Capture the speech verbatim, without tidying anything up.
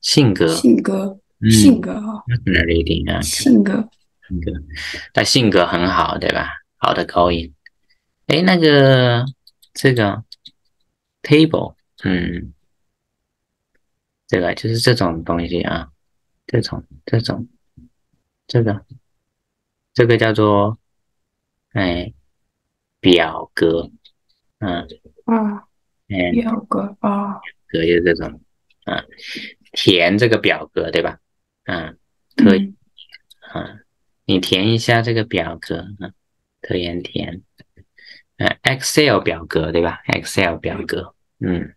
性格， 性格，性嗯格哦， ，personality 啊， 性格性格，他性格很好，对吧？好的口音。诶，那个这个 table，嗯，这个就是这种东西啊，这种这种这个这个叫做哎表格，嗯啊， 嗯， 表格啊， 格就是这种，啊，填这个表格对吧？嗯，可以， 嗯啊，你填一下这个表格，啊，可以填，呃，Excel 表格对吧？Excel 表格，嗯